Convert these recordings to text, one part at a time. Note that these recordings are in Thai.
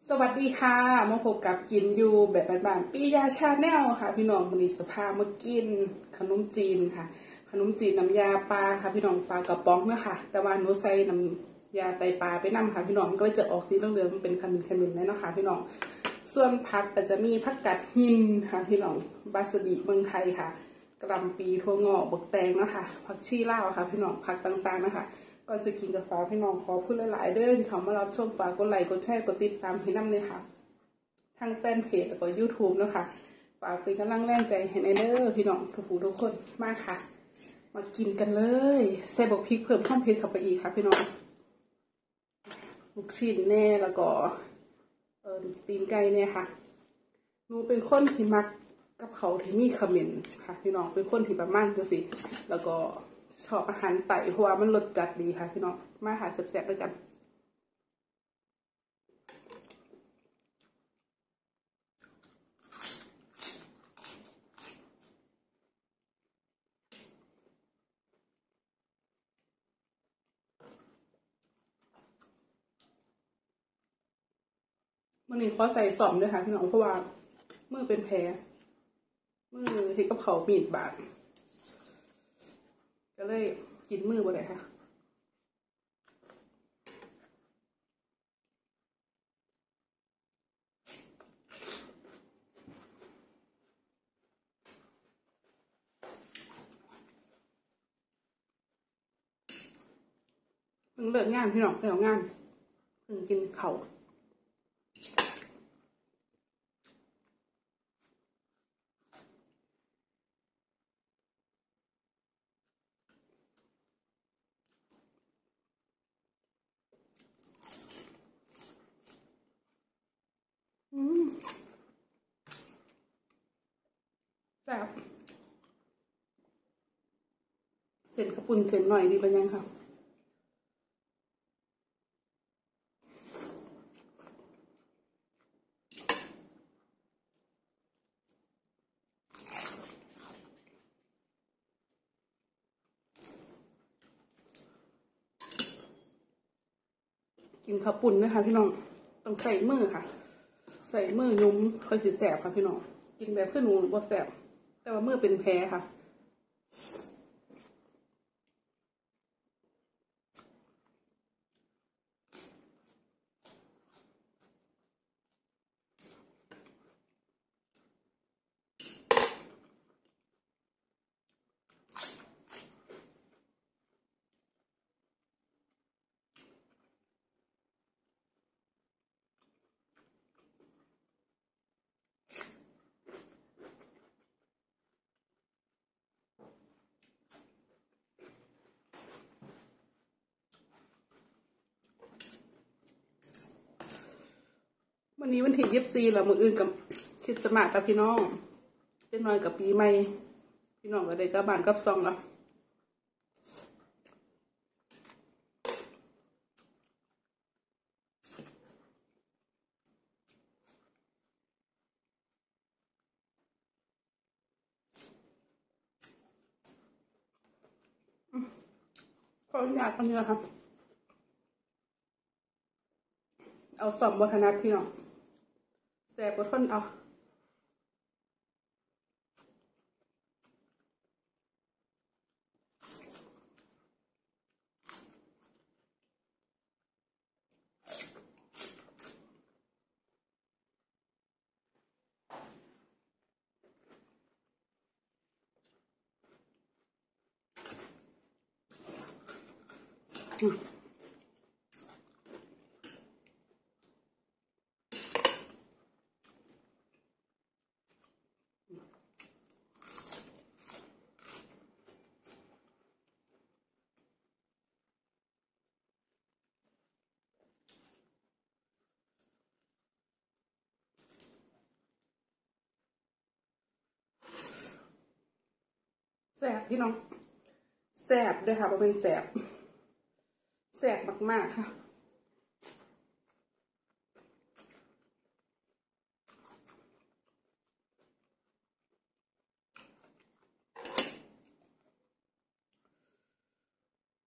สวัสดีค่ะมาพบกับกินอยู่แบบบ้านๆปิยาชาแนลค่ะพี่น้องวันนี้สภามากินขนมจีนค่ะขนมจีนน้ำยาปลาค่ะพี่น้องปลากระป๋องนะคะแต่ว่าหนูใส่น้ำยาไตปลาไปนำค่ะพี่น้องก็เลยจะออกสีเหลืองๆเป็นขมิ้นๆเลยเนาะค่ะพี่น้องส่วนผักก็จะมีผักกาดหินค่ะพี่น้องบาสบิเมืองไทยค่ะกระหล่ำปีถั่วงอกบกแตงนะคะผักชีลาวค่ะพี่น้องผักต่างๆนะคะก็จะกินกับฟ้าพี่น้องขอพูดหลายๆเด้อที่เขามารับชมฝากกดไลค์กดแชร์กดติดตามให้นำเลยค่ะทางแฟนเพจแล้วก็ YouTube นะคะฝากเป็นกำลังแรงใจให้ในเด้อพี่น้องทุกคนมากค่ะมากินกันเลยใส่บกพริกเพิ่มความเผ็ดเข้าไปอีกค่ะพี่น้องลูกชิ้นแน่แล้วก็ตีนไก่เนี่ยค่ะหนูเป็นคนที่มักกับเขาที่มีขมิ้นค่ะพี่น้องเป็นคนที่ประมาณจังสิแล้วก็ชอบอาหารไต่เพราะว่ามันรสจัดดีค่ะพี่น้องมาหาแซ่บๆด้วยกันมื่อนี้ขอใส่ซอมด้วยค่ะพี่น้องเพราะว่ามือเป็นแผลมือที่กับเขามีดบาดก็เลยกินมือบ่ได้ค่ะเพิ่งเลิกงานพี่น้องไปเอางานเพิ่งกินเขาแซ่บเส้นกระปุ่นเส้นหน่อยดีไปยังค่ะกินข้าวปุ่นนะคะพี่น้องต้องใส่มือค่ะใส่มือยุ้มค่อยสิแสบค่ะพี่น้องกินแบบขึ้นหนูบ่แสบแต่ว่ามือเป็นแผลค่ะวันนี้วันที่24แล้วมื้ออื่นกับคริสต์มาสกับพี่น้องเจ๊น้อยกับปีใหม่พี่น้องก็ได้กลับบ้านกับซองแล้วขออนุญาตคนนี้นะคะเอาสมวัฒนพี่น้องแสบบ่ทนเอาแสบพี่น้องแสบด้วยค่ะเป็นแสบแสบมากๆค่ะ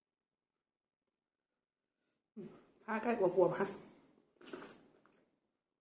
ผ้าใกล้กว่าบวมค่ะ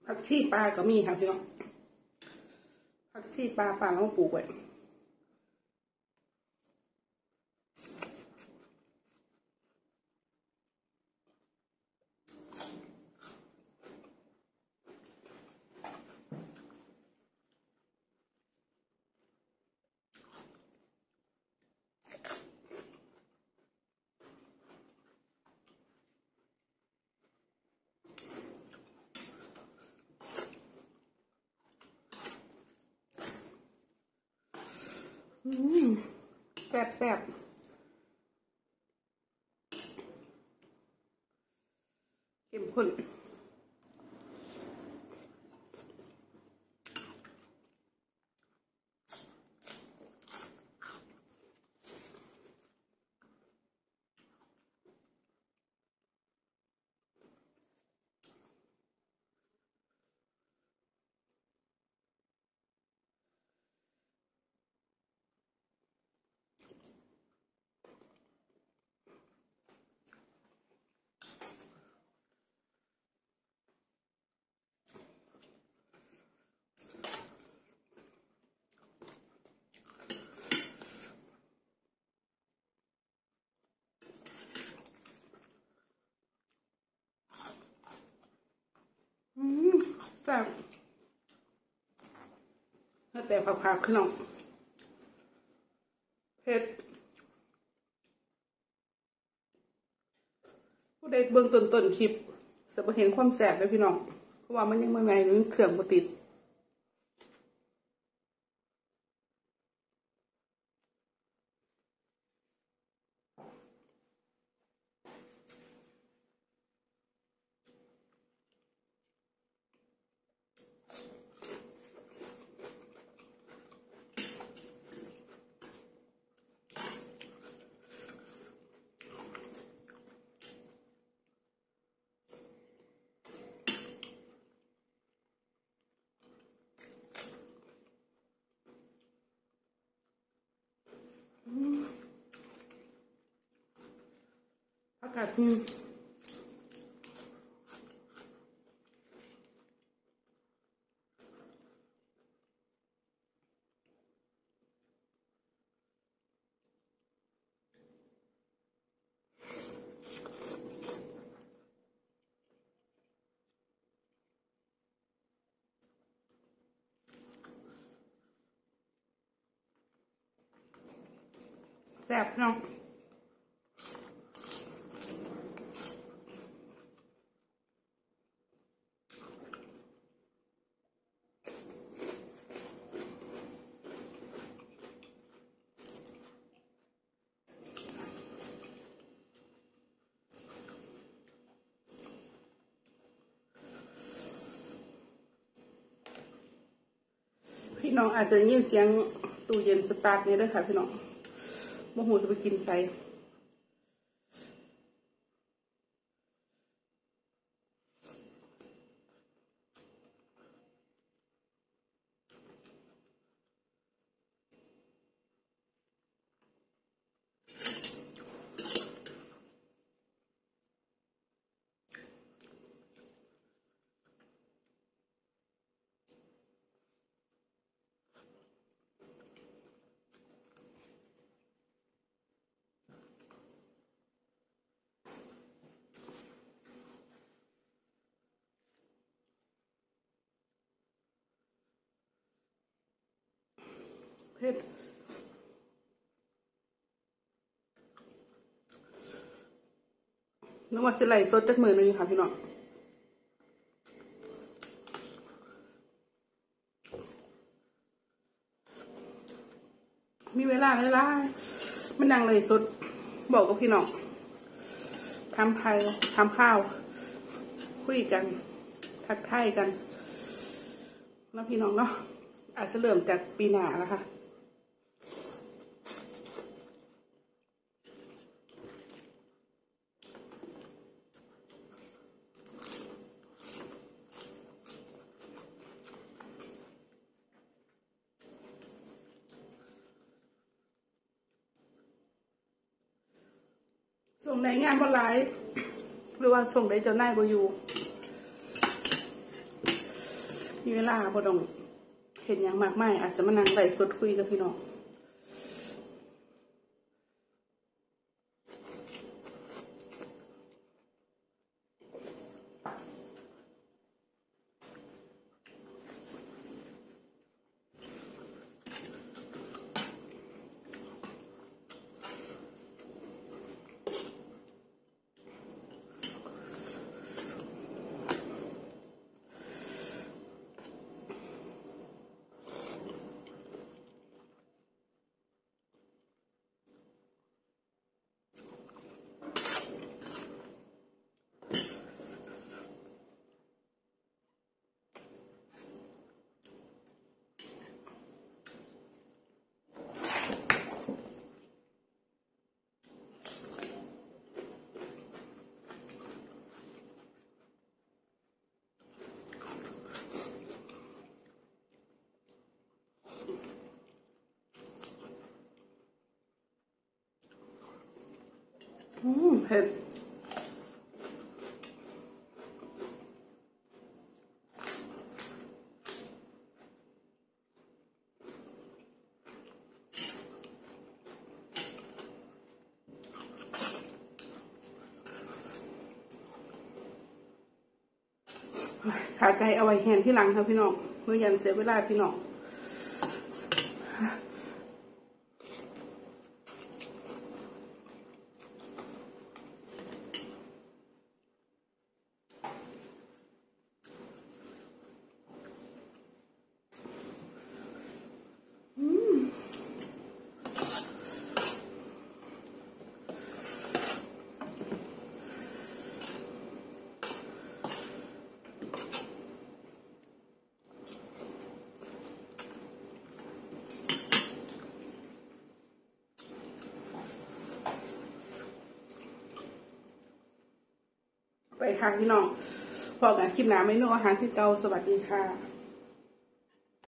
ผักชีปลาก็มีค่ะพี่น้องผักชีปลาเราปลูกไว้แซ่บเข้มข้นแซ่บแล้วแต่ผักๆขึ้นน้องเผ็ดผู้ใดเบิ่งต้นคลิปจะเห็นความแซ่บเลยพี่น้องเพราะว่ามันยังไม่ใหม่หรือเครื่องบ่ติดอากาศแซ่บเนาะพี่น้องอาจจะได้ยินเสียงตู้เย็นสตาร์ทนี่ด้วยค่ะพี่น้องโมโหจะไปกินใส่เผ็ดนึกว่าจะไหลสดจากมือนึงค่ะพี่น้องมีเวลาเลยล่ะมันดังเลยสดบอกกับพี่น้องทำไทยทำข้าวคุยกันทักทายกันแล้วพี่น้องเนาะอาจจะเริ่มจากปีหน้าแล้วค่ะส่งในงานบ่หลายหรือว่าส่งได้เจ้านายบ่อยู่มีเวลาบ่ต้องเห็นอย่างมากมายอาจจะมานั่งไลฟ์สดคุยกับพี่น้องเผ็ดขาไก่เอาไว้แห้งที่หลังครับพี่น้องเมื่อยันเสียเวลาพี่น้องไปค่ะพี่น้องพอกันคลิปหน้าเมนูอาหารที่เก่าสวัสดีค่ะ